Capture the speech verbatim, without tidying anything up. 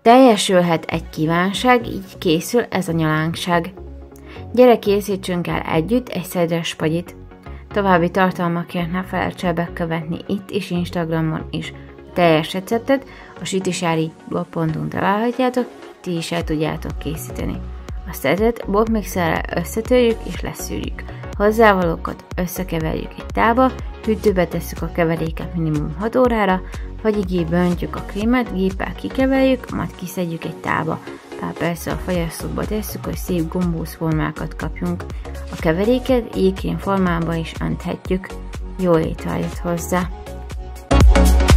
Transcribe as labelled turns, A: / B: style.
A: Teljesülhet egy kívánság, így készül ez a nyalánkság. Gyere, készítsünk el együtt egy szedres spagyit. További tartalmakért ne felejts el bekövetni itt és Instagramon is. A teljes receptet a sütisári blog pont hu-n találhatjátok, ti is el tudjátok készíteni. A szedret botmixerrel összetörjük és leszűrjük. Hozzávalókat összekeverjük egy tálba, hűtőbe tesszük a keveréket minimum hat órára, fagyigébe öntjük a krémet, géppel kikeverjük, majd kiszedjük egy tálba. Pár persze a fagyasztóba tesszük, hogy szép gombóc formákat kapjunk. A keveréket jégkrém formába is önthetjük. Jó étel jött hozzá!